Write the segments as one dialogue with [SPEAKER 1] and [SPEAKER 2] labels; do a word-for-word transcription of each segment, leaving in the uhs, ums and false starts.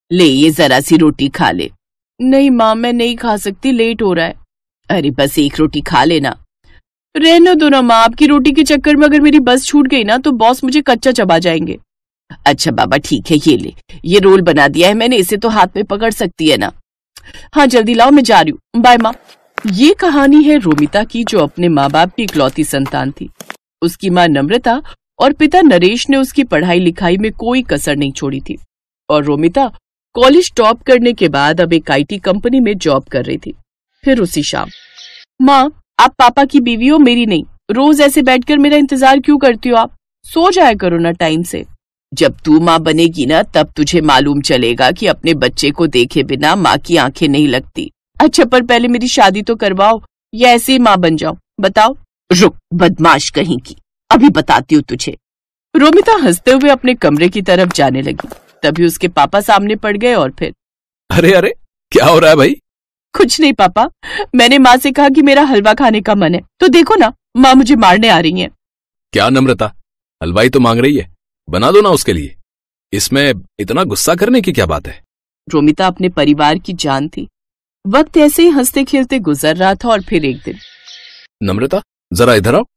[SPEAKER 1] ले ये जरा सी रोटी खा ले। नहीं माँ, मैं नहीं खा सकती, लेट हो रहा है। अरे बस एक रोटी खा लेना। रहने दो ना माँ, आपकी रोटी के चक्कर में अगर मेरी बस छूट गई ना तो बॉस मुझे कच्चा चबा जाएंगे। अच्छा बाबा ठीक है, ये ले, ये रोल बना दिया है मैंने, इसे तो हाथ में पकड़ सकती है ना। हाँ जल्दी लाओ, मैं जा रही हूँ, बाय माँ। ये कहानी है रोमिता की, जो अपने माँ बाप की इकलौती संतान थी। उसकी माँ नम्रता और पिता नरेश ने उसकी पढ़ाई लिखाई में कोई कसर नहीं छोड़ी थी और रोमिता कॉलेज टॉप करने के बाद अब एक आईटी कंपनी में जॉब कर रही थी। फिर उसी शाम, माँ आप पापा की बीवी हो, मेरी नहीं। रोज ऐसे बैठकर मेरा इंतजार क्यों करती हो आप? सो जाया करो ना टाइम से। जब तू माँ बनेगी ना तब तुझे मालूम चलेगा कि अपने बच्चे को देखे बिना माँ की आंखें नहीं लगती। अच्छा पर पहले मेरी शादी तो करवाओ या ऐसे ही माँ बन जाओ, बताओ। रुक बदमाश कहीं की, अभी बताती हूँ तुझे। रोमिता हंसते हुए अपने कमरे की तरफ जाने लगी। तभी उसके पापा सामने पड़ गए और फिर, अरे अरे क्या हो रहा है भाई? कुछ नहीं पापा, मैंने माँ से कहा कि मेरा हलवा खाने का मन है, तो देखो ना माँ मुझे मारने आ रही हैं। क्या नम्रता, हलवाई तो मांग रही है, बना दो ना उसके लिए, इसमें इतना गुस्सा करने की क्या बात है? रोमिता अपने परिवार की जान थी। वक्त ऐसे ही हंसते खेलते गुजर रहा था और फिर एक दिन, नम्रता जरा इधर आओ।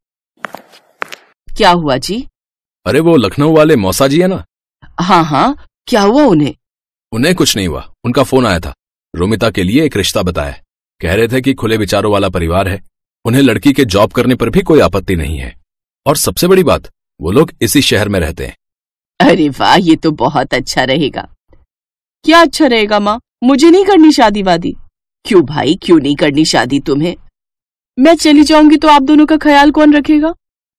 [SPEAKER 1] क्या हुआ जी? अरे वो लखनऊ वाले मौसा जी है ना? हाँ हाँ, क्या हुआ उन्हें? उन्हें कुछ नहीं हुआ, उनका फोन आया था, रोमिता के लिए एक रिश्ता बताया। कह रहे थे कि खुले विचारों वाला परिवार है, उन्हें लड़की के जॉब करने पर भी कोई आपत्ति नहीं है और सबसे बड़ी बात, वो लोग इसी शहर में रहते हैं। अरे वाह, ये तो बहुत अच्छा रहेगा। क्या अच्छा रहेगा माँ? मुझे नहीं करनी शादी वादी। क्यों भाई, क्यों नहीं करनी शादी तुम्हें? मैं चली जाऊंगी तो आप दोनों का ख्याल कौन रखेगा?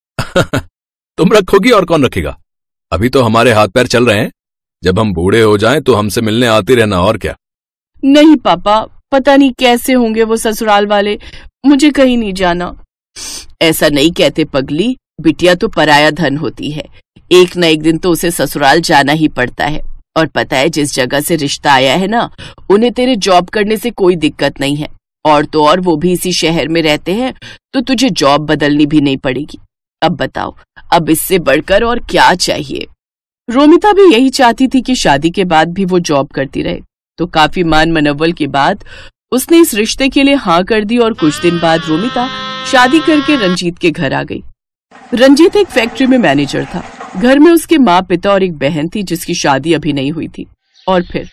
[SPEAKER 1] तुम रखोगी और कौन रखेगा? अभी तो हमारे हाथ पैर चल रहे हैं, जब हम बूढ़े हो जाएं तो हमसे मिलने आती रहना, और क्या। नहीं पापा, पता नहीं कैसे होंगे वो ससुराल वाले, मुझे कहीं नहीं जाना। ऐसा नहीं कहते पगली, बिटिया तो पराया धन होती है, एक न एक दिन तो उसे ससुराल जाना ही पड़ता है। और पता है जिस जगह से रिश्ता आया है ना, उन्हें तेरे जॉब करने से कोई दिक्कत नहीं है, और तो और वो भी इसी शहर में रहते हैं, तो तुझे जॉब बदलनी भी नहीं पड़ेगी। अब बताओ, अब इससे बढ़कर और क्या चाहिए? रोमिता भी यही चाहती थी कि शादी के बाद भी वो जॉब करती रहे, तो काफी मान मनव्वल के बाद उसने इस रिश्ते के लिए हाँ कर दी और कुछ दिन बाद रोमिता शादी करके रंजीत के घर आ गई। रंजीत एक फैक्ट्री में मैनेजर था। घर में उसके माँ पिता और एक बहन थी जिसकी शादी अभी नहीं हुई थी। और फिर,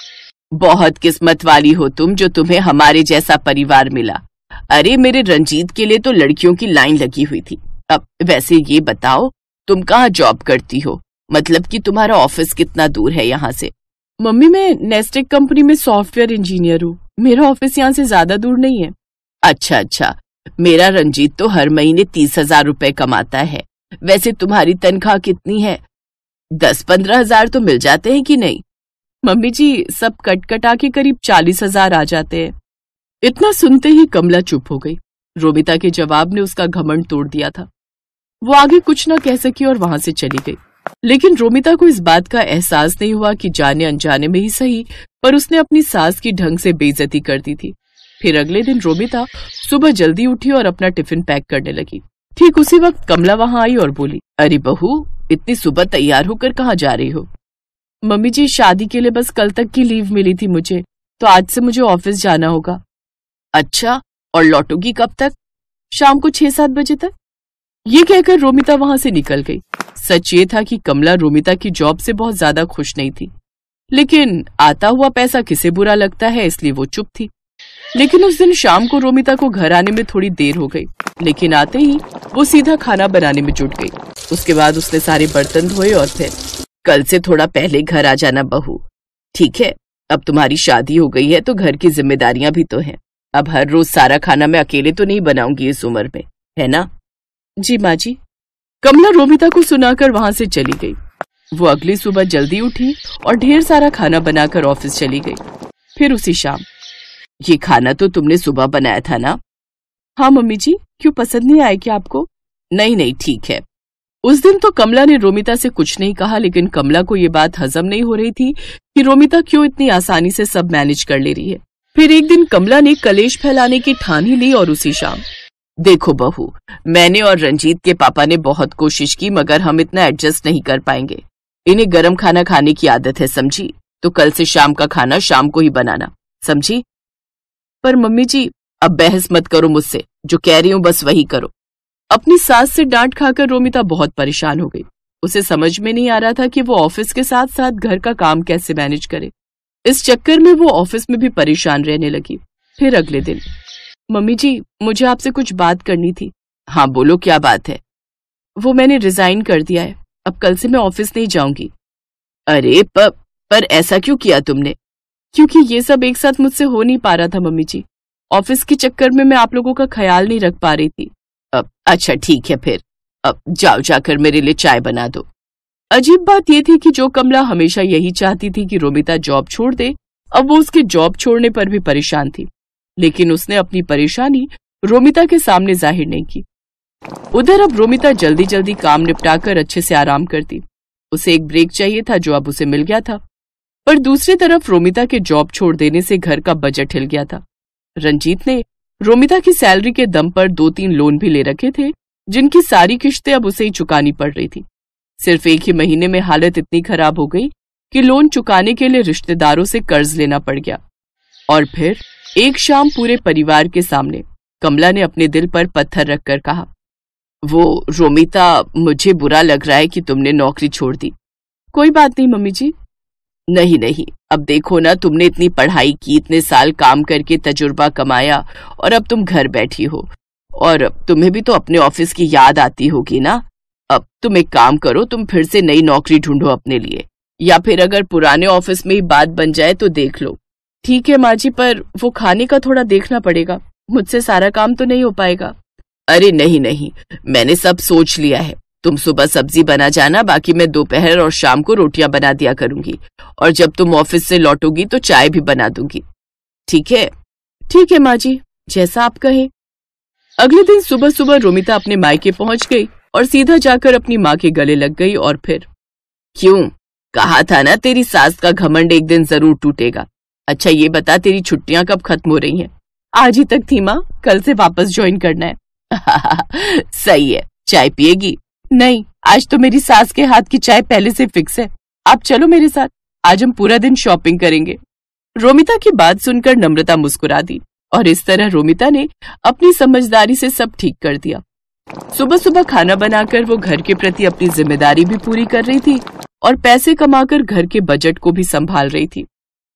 [SPEAKER 1] बहुत किस्मत वाली हो तुम जो तुम्हें हमारे जैसा परिवार मिला। अरे मेरे रंजीत के लिए तो लड़कियों की लाइन लगी हुई थी। अब वैसे ये बताओ, तुम कहाँ जॉब करती हो? मतलब कि तुम्हारा ऑफिस कितना दूर है यहाँ से? मम्मी मैं नेस्टेक कंपनी में सॉफ्टवेयर इंजीनियर हूँ, मेरा ऑफिस यहाँ से ज्यादा दूर नहीं है। अच्छा अच्छा, मेरा रंजीत तो हर महीने तीस हजार रुपए कमाता है। वैसे तुम्हारी तनख्वाह कितनी है? दस पंद्रह हजार तो मिल जाते हैं कि नहीं? मम्मी जी सब कट कटा के करीब चालीस हजार आ जाते हैं। इतना सुनते ही कमला चुप हो गई। रोमिता के जवाब ने उसका घमंड तोड़ दिया था। वो आगे कुछ न कह सकी और वहां से चली गई। लेकिन रोमिता को इस बात का एहसास नहीं हुआ कि जाने अनजाने में ही सही, पर उसने अपनी सास की ढंग से बेइज्जती कर दी थी। फिर अगले दिन रोमिता सुबह जल्दी उठी और अपना टिफिन पैक करने लगी। ठीक उसी वक्त कमला वहां आई और बोली, अरे बहू, इतनी सुबह तैयार होकर कहाँ जा रही हो? मम्मी जी शादी के लिए बस कल तक की लीव मिली थी मुझे, तो आज से मुझे ऑफिस जाना होगा। अच्छा, और लौटोगी कब तक? शाम को छह सात बजे तक। ये कहकर रोमिता वहां से निकल गई। सच ये था कि कमला रोमिता की जॉब से बहुत ज्यादा खुश नहीं थी, लेकिन आता हुआ पैसा किसे बुरा लगता है, इसलिए वो चुप थी। लेकिन उस दिन शाम को रोमिता को घर आने में थोड़ी देर हो गई, लेकिन आते ही वो सीधा खाना बनाने में जुट गई। उसके बाद उसने सारे बर्तन धोए और फिर, कल से थोड़ा पहले घर आ जाना बहू, ठीक है? अब तुम्हारी शादी हो गई है तो घर की जिम्मेदारियां भी तो हैं। अब हर रोज सारा खाना मैं अकेले तो नहीं बनाऊंगी इस उम्र में, है ना? जी माँ जी। कमला रोमिता को सुनाकर वहां से चली गई। वो अगली सुबह जल्दी उठी और ढेर सारा खाना बनाकर ऑफिस चली गई। फिर उसी शाम, ये खाना तो तुमने सुबह बनाया था ना? हाँ मम्मी जी, क्यों पसंद नहीं आया क्या आपको? नहीं नहीं ठीक है। उस दिन तो कमला ने रोमिता से कुछ नहीं कहा, लेकिन कमला को ये बात हजम नहीं हो रही थी कि रोमिता क्यों इतनी आसानी से सब मैनेज कर ले रही है। फिर एक दिन कमला ने कलेश फैलाने की ठान ही ली और उसी शाम, देखो बहू, मैंने और रंजीत के पापा ने बहुत कोशिश की, मगर हम इतना एडजस्ट नहीं कर पाएंगे। इन्हें गरम खाना खाने की आदत है समझी, तो कल से शाम का खाना शाम को ही बनाना, समझी? पर मम्मी जी, अब बहस मत करो मुझसे, जो कह रही हूं बस वही करो। अपनी सास से डांट खाकर रोमिता बहुत परेशान हो गई। उसे समझ में नहीं आ रहा था कि वो ऑफिस के साथ साथ घर का काम कैसे मैनेज करे। इस चक्कर में वो ऑफिस में भी परेशान रहने लगी। फिर अगले दिन, मम्मी जी, मुझे आपसे कुछ बात करनी थी। हाँ बोलो, क्या बात है? वो मैंने रिजाइन कर दिया है, अब कल से मैं ऑफिस नहीं जाऊंगी। अरे प, पर ऐसा क्यों किया तुमने? क्योंकि ये सब एक साथ मुझसे हो नहीं पा रहा था मम्मी जी। ऑफिस के चक्कर में मैं आप लोगों का ख्याल नहीं रख पा रही थी। अब अच्छा ठीक है, फिर अब जाओ, जाकर मेरे लिए चाय बना दो। अजीब बात यह थी कि जो कमला हमेशा यही चाहती थी कि रोमिता जॉब छोड़ दे, अब वो उसके जॉब छोड़ने पर भी परेशान थी, लेकिन उसने अपनी परेशानी रोमिता के सामने जाहिर नहीं की। उधर अब रोमिता जल्दी जल्दी काम निपटाकर अच्छे से आराम करती। उसे एक ब्रेक चाहिए था जो अब उसे मिल गया था। पर दूसरी तरफ रोमिता के जॉब छोड़ देने से घर का बजट हिल गया था। रंजीत ने रोमिता की सैलरी के दम पर दो तीन लोन भी ले रखे थे, जिनकी सारी किश्तें अब उसे ही चुकानी पड़ रही थी। सिर्फ एक ही महीने में हालत इतनी खराब हो गई कि लोन चुकाने के लिए रिश्तेदारों से कर्ज लेना पड़ गया। और फिर एक शाम पूरे परिवार के सामने कमला ने अपने दिल पर पत्थर रखकर कहा, वो रोमिता, मुझे बुरा लग रहा है कि तुमने नौकरी छोड़ दी। कोई बात नहीं मम्मी जी। नहीं नहीं, अब देखो ना, तुमने इतनी पढ़ाई की, इतने साल काम करके तजुर्बा कमाया, और अब तुम घर बैठी हो, और तुम्हें भी तो अपने ऑफिस की याद आती होगी ना। अब तुम एक काम करो, तुम फिर से नई नौकरी ढूंढो अपने लिए, या फिर अगर पुराने ऑफिस में ही बात बन जाए तो देख लो। ठीक है माँ जी, पर वो खाने का थोड़ा देखना पड़ेगा, मुझसे सारा काम तो नहीं हो पाएगा। अरे नहीं नहीं, मैंने सब सोच लिया है। तुम सुबह सब्जी बना जाना, बाकी मैं दोपहर और शाम को रोटियां बना दिया करूंगी, और जब तुम ऑफिस से लौटोगी तो चाय भी बना दूंगी। ठीक है? ठीक है माँ जी, जैसा आप कहें। अगले दिन सुबह सुबह रोमिता अपने मायके पहुंच गई और सीधा जाकर अपनी माँ के गले लग गई। और फिर, क्यों? कहा था ना तेरी सास का घमंड एक दिन जरूर टूटेगा। अच्छा ये बता, तेरी छुट्टियां कब खत्म हो रही हैं? आज ही तक थी माँ, कल से वापस ज्वाइन करना है। सही है, चाय पिएगी? नहीं, आज तो मेरी सास के हाथ की चाय पहले से फिक्स है। आप चलो मेरे साथ, आज हम पूरा दिन शॉपिंग करेंगे। रोमिता की बात सुनकर नम्रता मुस्कुरा दी, और इस तरह रोमिता ने अपनी समझदारी से सब ठीक कर दिया। सुबह सुबह खाना बनाकर वो घर के प्रति अपनी जिम्मेदारी भी पूरी कर रही थी, और पैसे कमाकर घर के बजट को भी संभाल रही थी।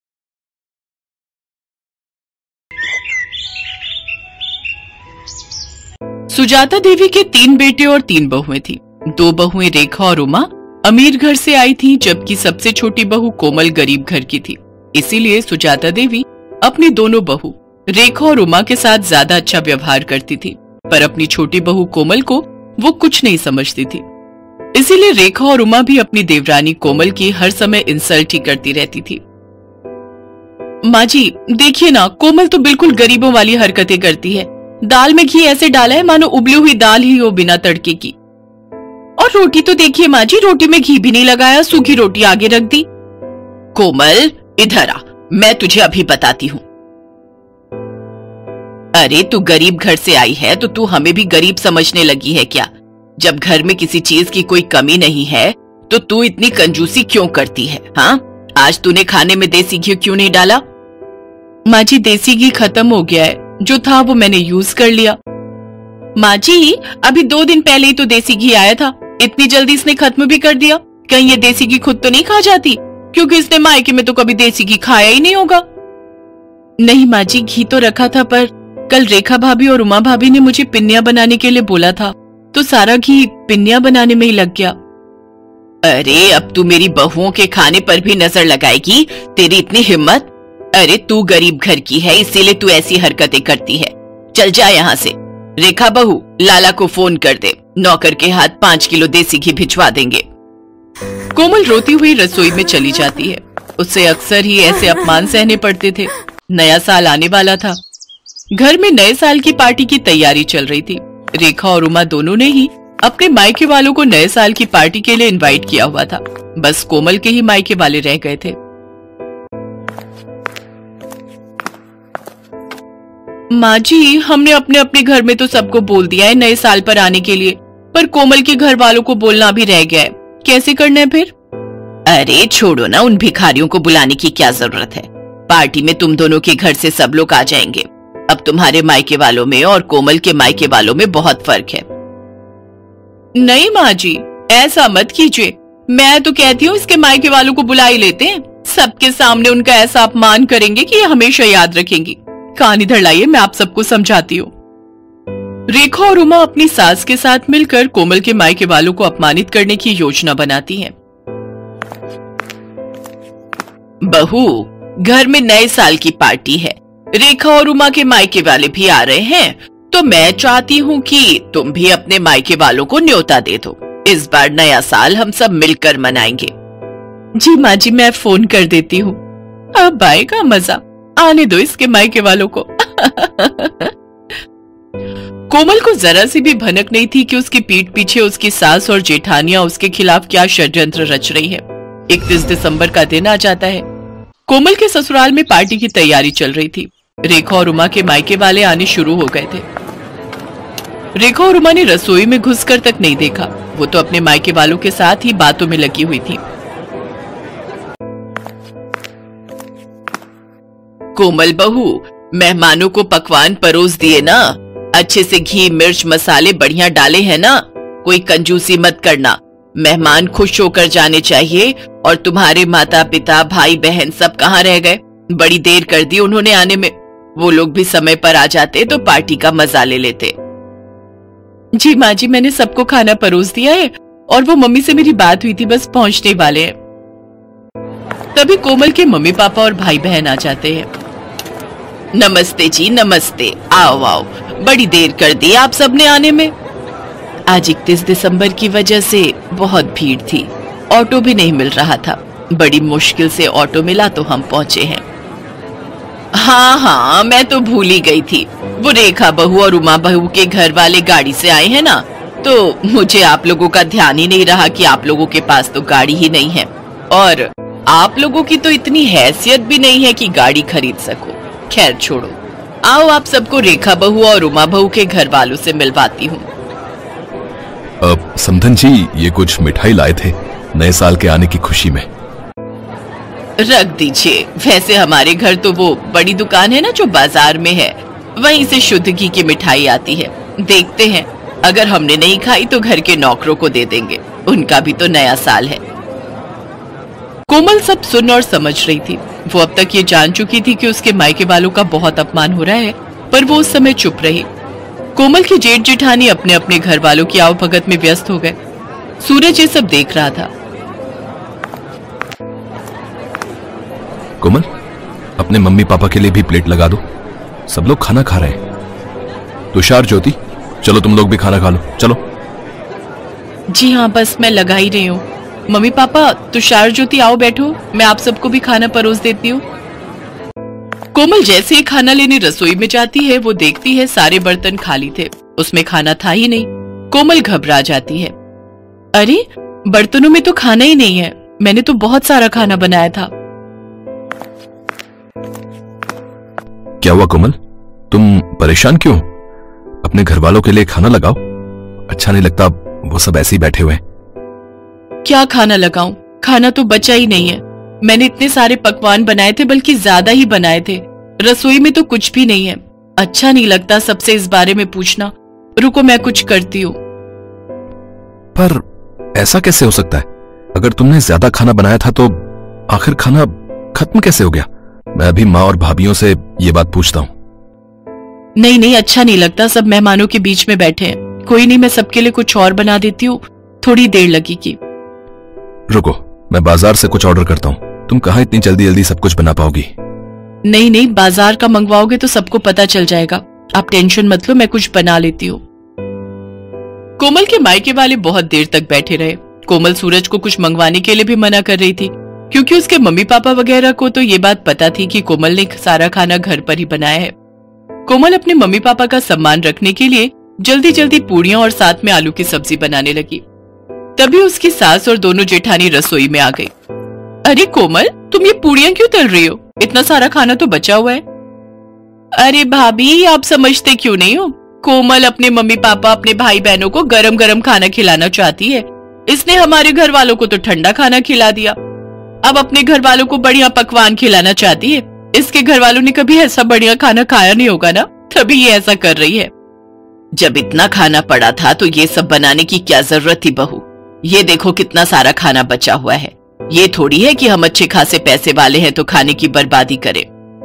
[SPEAKER 1] सुजाता देवी के तीन बेटे और तीन बहुएं थी। दो बहुएं रेखा और उमा अमीर घर से आई थीं, जबकि सबसे छोटी बहू कोमल गरीब घर की थी। इसीलिए सुजाता देवी अपनी दोनों बहू रेखा और उमा के साथ ज्यादा अच्छा व्यवहार करती थी, पर अपनी छोटी बहू कोमल को वो कुछ नहीं समझती थी। इसीलिए रेखा और उमा भी अपनी देवरानी कोमल की हर समय इंसल्ट ही करती रहती थी। माँ जी देखिए ना, कोमल तो बिल्कुल गरीबों वाली हरकतें करती है। दाल में घी ऐसे डाला है मानो उबली हुई दाल ही हो बिना तड़के की। और रोटी तो देखिए माँ जी, रोटी में घी भी नहीं लगाया, सूखी रोटी आगे रख दी। कोमल इधर आ, मैं तुझे अभी बताती हूँ। अरे तू गरीब घर से आई है तो तू हमें भी गरीब समझने लगी है क्या? जब घर में किसी चीज की कोई कमी नहीं है तो तू इतनी कंजूसी क्यों करती है? हाँ, आज तूने खाने में देसी घी क्यों नहीं डाला? माँ जी देसी घी खत्म हो गया है, जो था वो मैंने यूज कर लिया। माँ जी अभी दो दिन पहले ही तो देसी घी आया था, इतनी जल्दी इसने खत्म भी कर दिया। कहीं ये देसी घी खुद तो नहीं खा जाती, क्योंकि इसने मायके में तो कभी देसी घी खाया ही नहीं होगा। नहीं माँ जी, घी तो रखा था, पर कल रेखा भाभी और उमा भाभी ने मुझे पिन्नियां बनाने के लिए बोला था, तो सारा घी पिन्नियां बनाने में ही लग गया। अरे अब तू मेरी बहुओं के खाने पर भी नजर लगाएगी? तेरी इतनी हिम्मत? अरे तू गरीब घर की है, इसीलिए तू ऐसी हरकतें करती है। चल जा यहाँ से। रेखा बहू, लाला को फोन कर दे, नौकर के हाथ पांच किलो देसी घी भिजवा देंगे। कोमल रोती हुई रसोई में चली जाती है। उससे अक्सर ही ऐसे अपमान सहने पड़ते थे। नया साल आने वाला था, घर में नए साल की पार्टी की तैयारी चल रही थी। रेखा और उमा दोनों ने ही अपने मायके वालों को नए साल की पार्टी के लिए इनवाइट किया हुआ था, बस कोमल के ही मायके वाले रह गए थे। माँ जी हमने अपने अपने घर में तो सबको बोल दिया है नए साल पर आने के लिए, पर कोमल के घर वालों को बोलना भी रह गया है, कैसे करना है फिर? अरे छोड़ो ना, उन भिखारियों को बुलाने की क्या जरूरत है। पार्टी में तुम दोनों के घर से सब लोग आ जाएंगे। अब तुम्हारे मायके वालों में और कोमल के मायके वालों में बहुत फर्क है। नहीं माँ जी, ऐसा मत कीजिए। मैं तो कहती हूँ इसके मायके वालों को बुला ही लेते हैं। सबके सामने उनका ऐसा अपमान करेंगे कि ये हमेशा याद रखेंगी। कान इधर लाइए, मैं आप सबको समझाती हूँ। रेखा और उमा अपनी सास के साथ मिलकर कोमल के मायके वालों को अपमानित करने की योजना बनाती हैं। बहू, घर में नए साल की पार्टी है। रेखा और उमा के मायके वाले भी आ रहे हैं, तो मैं चाहती हूँ कि तुम भी अपने मायके वालों को न्योता दे दो। इस बार नया साल हम सब मिलकर मनाएंगे। जी माँ जी, मैं फोन कर देती हूँ। अब आएगा मजा, आने दो इसके मायके वालों को। कोमल को जरा सी भी भनक नहीं थी कि उसकी पीठ पीछे उसकी सास और जेठानियां उसके खिलाफ क्या षड्यंत्र रच रही है। इकतीस दिसंबर का दिन आ जाता है। कोमल के ससुराल में पार्टी की तैयारी चल रही थी। रेखा और उमा के मायके वाले आने शुरू हो गए थे। रेखा और उमा ने रसोई में घुसकर तक नहीं देखा। वो तो अपने मायके वालों के साथ ही बातों में लगी हुई थी। कोमल बहू, मेहमानों को पकवान परोस दिए ना? अच्छे से घी मिर्च मसाले बढ़िया डाले हैं ना? कोई कंजूसी मत करना। मेहमान खुश होकर जाने चाहिए। और तुम्हारे माता पिता भाई बहन सब कहाँ रह गए? बड़ी देर कर दी उन्होंने आने में। वो लोग भी समय पर आ जाते तो पार्टी का मजा ले लेते। जी माँ जी, मैंने सबको खाना परोस दिया है और वो मम्मी से मेरी बात हुई थी, बस पहुंचने वाले हैं। तभी कोमल के मम्मी पापा और भाई बहन आ जाते हैं। नमस्ते जी, नमस्ते। आओ आओ, बड़ी देर कर दी आप सबने आने में। आज इकतीस दिसंबर की वजह से बहुत भीड़ थी, ऑटो भी नहीं मिल रहा था। बड़ी मुश्किल से ऑटो मिला तो हम पहुंचे हैं। हाँ हाँ, मैं तो भूल ही गई थी। वो रेखा बहू और उमा बहू के घर वाले गाड़ी से आए हैं ना, तो मुझे आप लोगों का ध्यान ही नहीं रहा कि आप लोगों के पास तो गाड़ी ही नहीं है और आप लोगों की तो इतनी हैसियत भी नहीं है कि गाड़ी खरीद सको। खैर छोड़ो, आओ आप सबको रेखा बहू और उमा बहू के घर वालों से मिलवाती हूँ।
[SPEAKER 2] अब समधन जी, ये कुछ मिठाई लाए थे नए साल के आने की खुशी में।
[SPEAKER 1] रख दीजिए। वैसे हमारे घर तो वो बड़ी दुकान है ना जो बाजार में है, वहीं से शुद्ध घी की मिठाई आती है। देखते हैं, अगर हमने नहीं खाई तो घर के नौकरों को दे देंगे, उनका भी तो नया साल है। कोमल सब सुन और समझ रही थी। वो अब तक ये जान चुकी थी कि उसके मायके वालों का बहुत अपमान हो रहा है, पर वो उस समय चुप रही। कोमल की जेठ जेठानी अपने अपने घर वालों की आवभगत में व्यस्त हो गए। सूरज ये सब देख रहा था।
[SPEAKER 2] कोमल, अपने मम्मी पापा के लिए भी प्लेट लगा दो, सब लोग खाना खा रहे हैं। तुषार, ज्योति, चलो तुम लोग भी खाना खा लो, चलो।
[SPEAKER 1] जी हाँ, बस मैं लगा ही रही हूँ। मम्मी पापा, तुषार ज्योति आओ बैठो, मैं आप सबको भी खाना परोस देती हूँ। कोमल जैसे ही खाना लेने रसोई में जाती है, वो देखती है सारे बर्तन खाली थे, उसमें खाना था ही नहीं। कोमल घबरा जाती है। अरे, बर्तनों में तो खाना ही नहीं है, मैंने तो बहुत सारा खाना बनाया था।
[SPEAKER 2] क्या हुआ कोमल, तुम परेशान क्यों? अपने घर वालों के लिए खाना लगाओ। अच्छा नहीं लगता वो सब ऐसे ही बैठे हुए हैं।
[SPEAKER 1] क्या खाना लगाऊं? खाना तो बचा ही नहीं है। मैंने इतने सारे पकवान बनाए थे, बल्कि ज्यादा ही बनाए थे। रसोई में तो कुछ भी नहीं है। अच्छा नहीं लगता सबसे इस बारे में पूछना। रुको, मैं कुछ करती हूँ।
[SPEAKER 2] पर ऐसा कैसे हो सकता है? अगर तुमने ज्यादा खाना बनाया था तो आखिर खाना खत्म कैसे हो गया? मैं अभी माँ और भाभीियों से ये बात पूछता हूँ।
[SPEAKER 1] नहीं नहीं, अच्छा नहीं लगता, सब मेहमानों के बीच में बैठे हैं। कोई नहीं, मैं सबके लिए कुछ और बना देती हूँ, थोड़ी देर लगेगी।
[SPEAKER 2] रुको, मैं बाजार से कुछ ऑर्डर करता हूँ। तुम कहाँ इतनी जल्दी जल्दी सब कुछ बना पाओगी?
[SPEAKER 1] नहीं नहीं, बाजार का मंगवाओगे तो सबको पता चल जाएगा। आप टेंशन मत लो, मैं कुछ बना लेती हूँ। कोमल के मायके वाले बहुत देर तक बैठे रहे। कोमल सूरज को कुछ मंगवाने के लिए भी मना कर रही थी, क्योंकि उसके मम्मी पापा वगैरह को तो ये बात पता थी कि कोमल ने सारा खाना घर पर ही बनाया है। कोमल अपने मम्मी पापा का सम्मान रखने के लिए जल्दी जल्दी पूड़ियां और साथ में आलू की सब्जी बनाने लगी। तभी उसकी सास और दोनों जेठानी रसोई में आ गई। अरे कोमल, तुम ये पूड़ियां क्यों तल रही हो? इतना सारा खाना तो बचा हुआ है। अरे भाभी, आप समझते क्यों नहीं हो? कोमल अपने मम्मी पापा अपने भाई बहनों को गरम गरम खाना खिलाना चाहती है, इसने हमारे घर वालों को तो ठंडा खाना खिला दिया। अब अपने घर वालों को बढ़िया पकवान खिलाना चाहती है। इसके घर वालों ने कभी ऐसा बढ़िया खाना खाया नहीं होगा ना, तभी ये ऐसा कर रही है। जब इतना खाना पड़ा था तो ये सब बनाने की क्या जरूरत थी बहू? ये देखो कितना सारा खाना बचा हुआ है। ये थोड़ी है कि हम अच्छे खासे पैसे वाले हैं तो खाने की बर्बादी करें।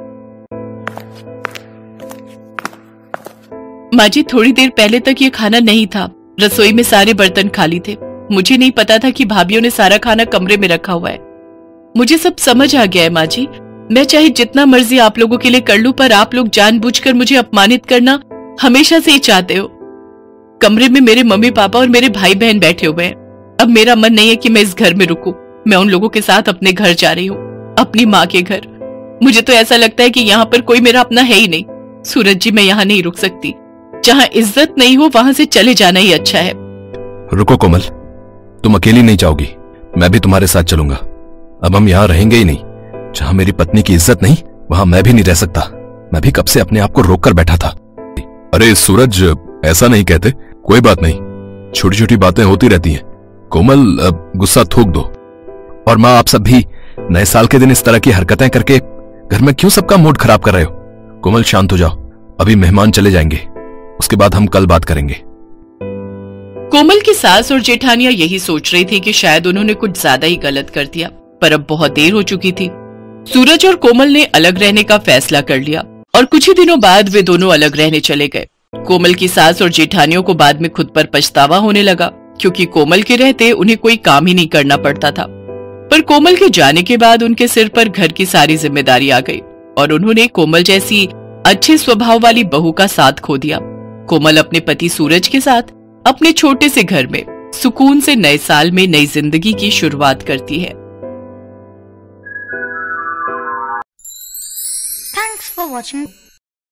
[SPEAKER 1] माँ जी, थोड़ी देर पहले तक ये खाना नहीं था। रसोई में सारे बर्तन खाली थे। मुझे नहीं पता था कि भाभीयों ने सारा खाना कमरे में रखा हुआ है। मुझे सब समझ आ गया है माँ जी। मैं चाहे जितना मर्जी आप लोगों के लिए कर लूं, पर आप लोग जानबूझकर मुझे अपमानित करना हमेशा से ही चाहते हो। कमरे में मेरे मम्मी पापा और मेरे भाई बहन बैठे हुए हैं। अब मेरा मन नहीं है कि मैं इस घर में रुकूं। मैं उन लोगों के साथ अपने घर जा रही हूँ, अपनी माँ के घर। मुझे तो ऐसा लगता है कि यहाँ पर कोई मेरा अपना है ही नहीं। सूरज जी, मैं यहाँ नहीं रुक सकती। जहाँ इज्जत नहीं हो वहां से चले जाना ही अच्छा है।
[SPEAKER 2] रुको कोमल, तुम अकेली नहीं जाओगी, मैं भी तुम्हारे साथ चलूंगा। अब हम यहाँ रहेंगे ही नहीं। जहाँ मेरी पत्नी की इज्जत नहीं, वहां मैं भी नहीं रह सकता। मैं भी कब से अपने आप को रोक कर बैठा था। अरे सूरज, ऐसा नहीं कहते। कोई बात नहीं, छोटी छोटी बातें होती रहती हैं। कोमल, गुस्सा थूक दो। और माँ, आप सब भी नए साल के दिन इस तरह की हरकतें करके घर में क्यों सबका मूड खराब कर रहे हो? कोमल, शांत हो जाओ। अभी मेहमान चले जाएंगे, उसके बाद हम कल बात करेंगे।
[SPEAKER 1] कोमल की सास और जेठानियां यही सोच रही थी कि शायद उन्होंने कुछ ज्यादा ही गलत कर दिया, पर अब बहुत देर हो चुकी थी। सूरज और कोमल ने अलग रहने का फैसला कर लिया और कुछ ही दिनों बाद वे दोनों अलग रहने चले गए। कोमल की सास और जेठानियों को बाद में खुद पर पछतावा होने लगा, क्योंकि कोमल के रहते उन्हें कोई काम ही नहीं करना पड़ता था। पर कोमल के जाने के बाद उनके सिर पर घर की सारी जिम्मेदारी आ गई और उन्होंने कोमल जैसी अच्छे स्वभाव वाली बहू का साथ खो दिया। कोमल अपने पति सूरज के साथ अपने छोटे से घर में सुकून से नए साल में नई जिंदगी की शुरुआत करती है।
[SPEAKER 3] Thanks for watching.